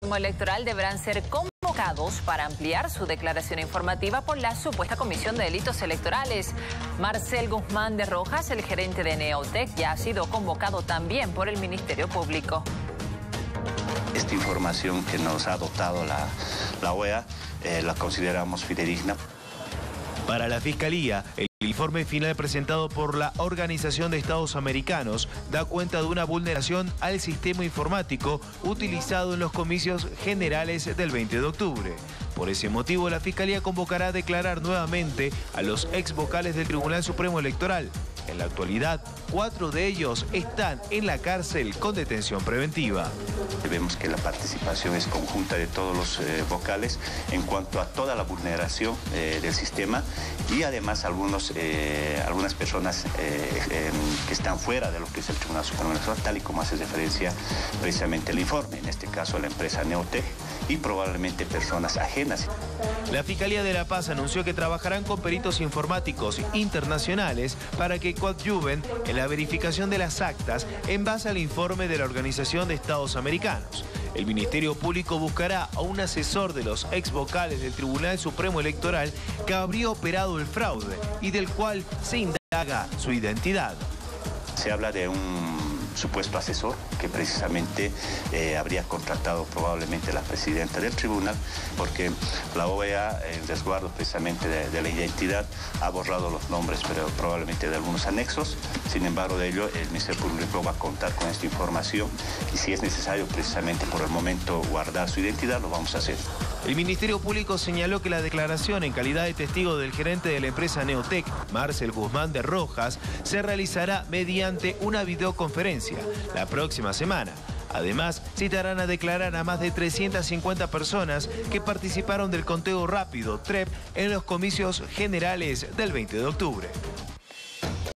electoral deberán ser convocados para ampliar su declaración informativa por la supuesta comisión de delitos electorales. Marcel Guzmán de Rojas, el gerente de Neotec, ya ha sido convocado también por el Ministerio Público. Esta información que nos ha dotado la OEA la consideramos fidedigna. Para la Fiscalía, el informe final presentado por la Organización de Estados Americanos da cuenta de una vulneración al sistema informático utilizado en los comicios generales del 20 de octubre. Por ese motivo, la Fiscalía convocará a declarar nuevamente a los ex vocales del Tribunal Supremo Electoral. En la actualidad, 4 de ellos están en la cárcel con detención preventiva. Vemos que la participación es conjunta de todos los vocales en cuanto a toda la vulneración del sistema y además algunas personas que están fuera de lo que es el Tribunal Supremo Electoral, tal y como hace referencia precisamente el informe, en este caso la empresa Neotec y probablemente personas ajenas. La Fiscalía de La Paz anunció que trabajarán con peritos informáticos internacionales para que coadyuven en la verificación de las actas en base al informe de la Organización de Estados Americanos. El Ministerio Público buscará a un asesor de los ex vocales del Tribunal Supremo Electoral que habría operado el fraude y del cual se indaga su identidad. Se habla de un supuesto asesor que precisamente habría contratado probablemente la presidenta del tribunal, porque la OEA, en resguardo precisamente de la identidad, ha borrado los nombres, pero probablemente de algunos anexos. Sin embargo, de ello, el Ministerio Público va a contar con esta información y si es necesario precisamente por el momento guardar su identidad, lo vamos a hacer. El Ministerio Público señaló que la declaración en calidad de testigo del gerente de la empresa Neotec, Marcel Guzmán de Rojas, se realizará mediante una videoconferencia la próxima semana. Además, citarán a declarar a más de 350 personas que participaron del conteo rápido, TREP, en los comicios generales del 20 de octubre.